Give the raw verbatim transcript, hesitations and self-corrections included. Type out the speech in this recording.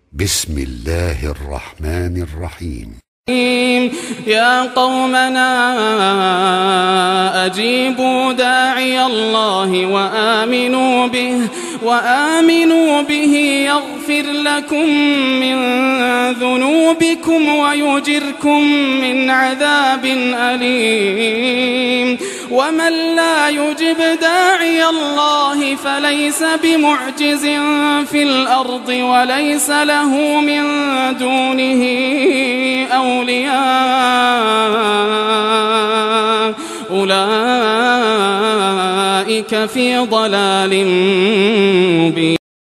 بسم الله الرحمن الرحيم. يا قومنا أجيبوا داعي الله وآمنوا به وآمنوا به يغفر لكم من ذنوبكم ويجركم من عذاب أليم. ومن لا يجب داعي الله فليس بمعجز في الأرض وليس له من دونه أولياء أولئك في ضلال مبين.